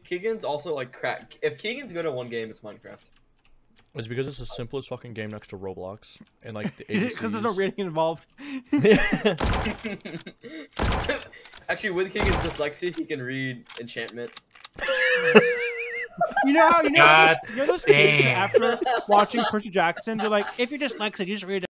Keagan's also like crack. If Keagan's good at one game, it's Minecraft. It's because it's the simplest fucking game next to Roblox, and like the Because there's no rating involved. Actually, with Keagan's dyslexia, he can read enchantment. You know how those kids after watching Percy Jackson, they're like, if you're dyslexic, you just read